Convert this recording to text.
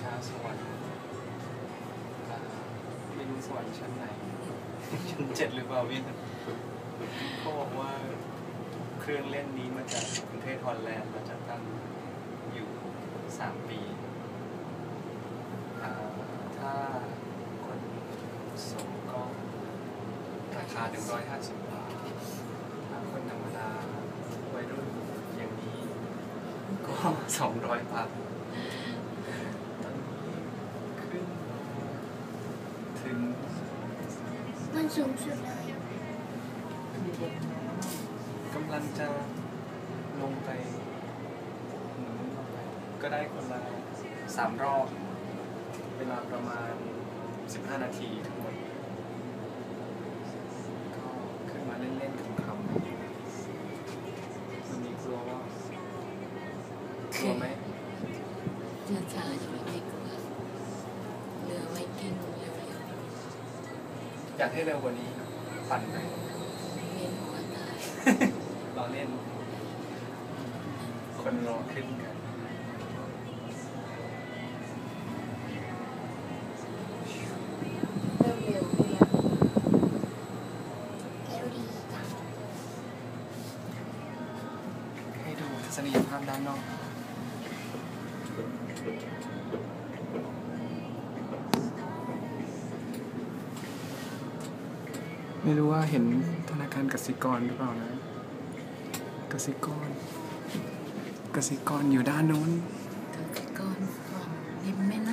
ช้าสวรรค์ไม่รู้สวรรค์ชั้นไหนชั้น7หรือเปล่าพี่เขาบอกว่าเครื่องเล่นนี้มาจากประเทศฮอลแลนด์มาจากตั้งอยู่3 ปีถ้าคนสูงก็ราคา150 บาทถ้าคนธรรมดาวัยรุ่นอย่างนี้ก็200 บาทตอนนี้ขึ้นถึงมันสูงสุดเลยกำลังจะลงไปก็ได้คนละ3 รอบเวลาประมาณ15 นาทีทั้งหมดก็ขึ้นมาเล่นๆคำๆวันนี้กลัวไหมช้าๆจะไม่กลัวเรือไว้กิ้งเร็วๆอยากให้เร็วกว่านี้ปั่นไปเวียนหัวตายรอเล่นคนรอขึ้นกันให้ดูทัศนียภาพด้านนอกไม่รู้ว่าเห็นธนาคารกสิกรหรือเปล่านะกสิกรอยู่ด้านโน้น